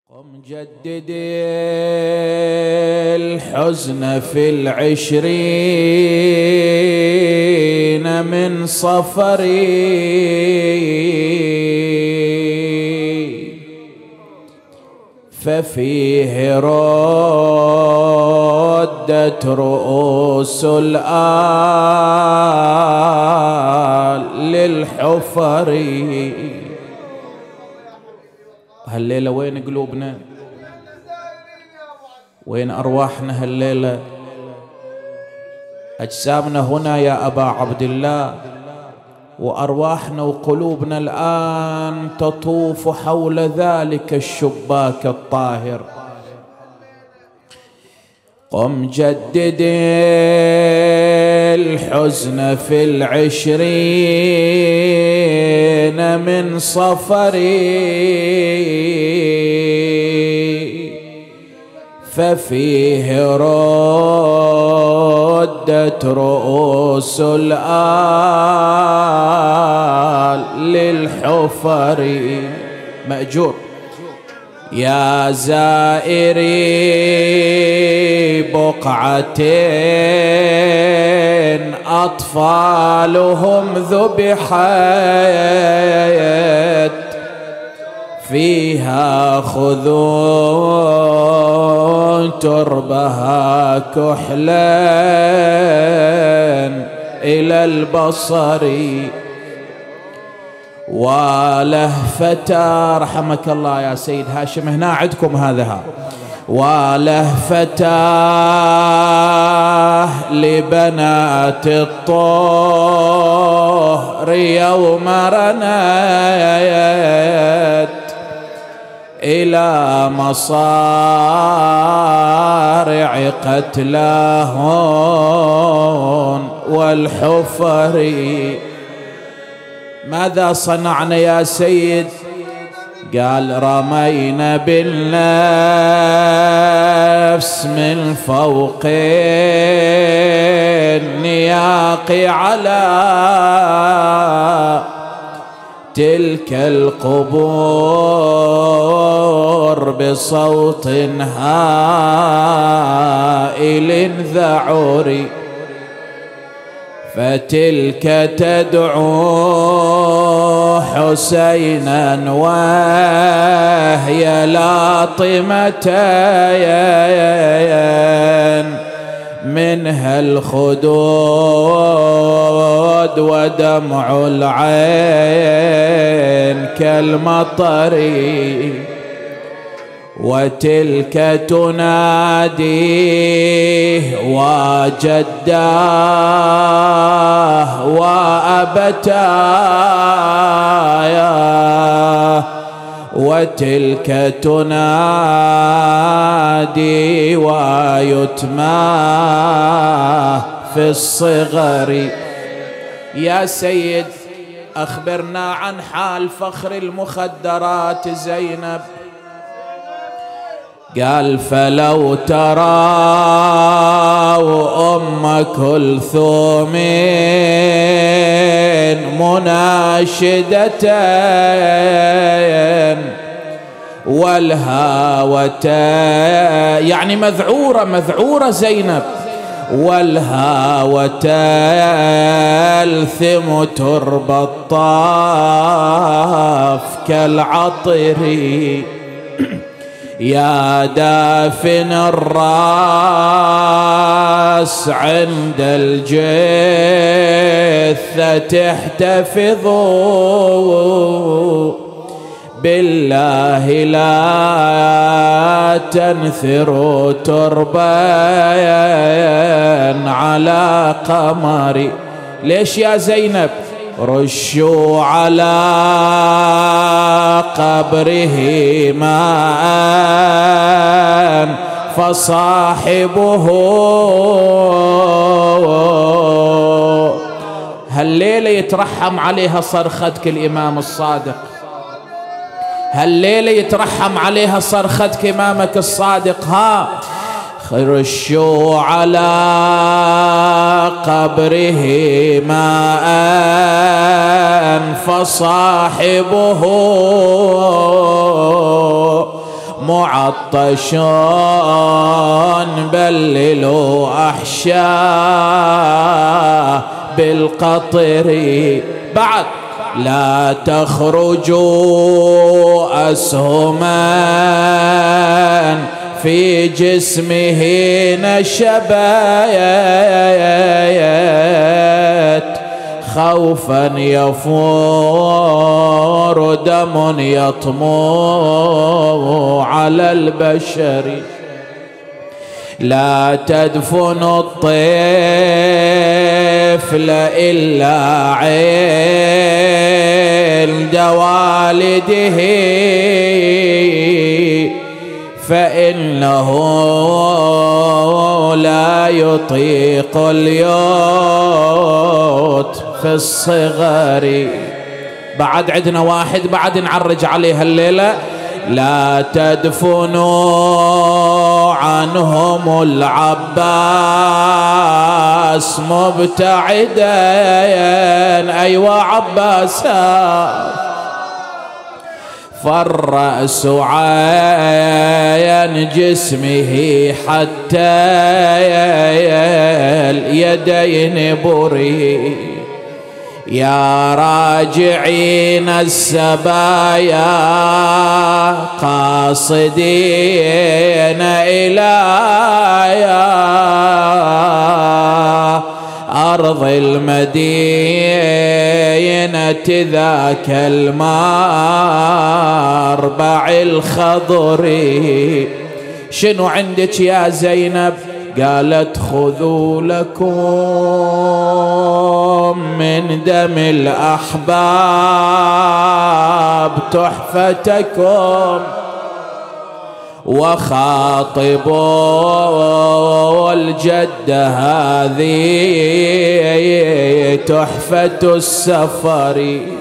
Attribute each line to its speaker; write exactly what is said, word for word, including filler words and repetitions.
Speaker 1: قم جدد الحزن في العشرين من صفري، ففيه ردت رؤوس الآل للحفر. هالليلة وين قلوبنا؟ وين أرواحنا هالليلة؟ أجسامنا هنا يا أبا عبد الله، وأرواحنا وقلوبنا الآن تطوف حول ذلك الشباك الطاهر. قم جدد الحزن في العشرين من صفري، ففيه ردت رؤوس الآل للحفر. مأجور. يا زائري بقعتين أطفالهم ذبحت، فيها خذوا تربها كحلا إلى البصر. وله فتى رحمك الله يا سيد هاشم، هنا عندكم هذا ها. وله فتاه لبنات الطهر يوم رنت إلى مصارع قتلاهن والحفر. ماذا صنعنا يا سيد؟ قال رمينا بالنفس من فوق النياق على تلك القبور بصوت هائل ذعوري، فتلك تدعو حسينا وهي لاطمتين منها الخدود ودمع العين كالمطر، وتلك تناديه وجداه وأبتاه، وتلك تنادي ويتماه في الصغر. يا سيد أخبرنا عن حال فخر المخدرات زينب. قال فلو تراوا أم كلثوم مناشدتين والهاوتين، يعني مذعورة مذعورة زينب، والهاوتين الثم تربى الطاف كالعطر. يا دافن الراس عند الجثة احتفظوا بالله لا تنثروا تربان على قمر. ليش يا زينب؟ رشوا على قبره ماء فصاحبه. هالليلة يترحم عليها صرختك الإمام الصادق، هالليلة يترحم عليها صرختك إمامك الصادق. ها رشوا على قبره ماء فصاحبه معطشون بللوا أحشاه بالقطر. بعد لا تخرجوا أسهما في جسمه نشبت خوفا يفور دم يطمو على البشر. لا تدفن الطفل إلا عند والده فإنه لا يطيق اليوت في الصغر. بعد عندنا واحد بعد نعرج عليها الليلة. لا تدفنوا عنهم العباس مبتعدا. أيوة عباسا فالرأس عين جسمه حتى اليدين بري. يا راجعين السبايا قاصدين إلى أرض المدينة ذاك المربع الخضري. شنو عندك يا زينب؟ قالت خذوا لكم من دم الأحباب تحفتكم وخاطبوا الجد هذه تحفة السفر.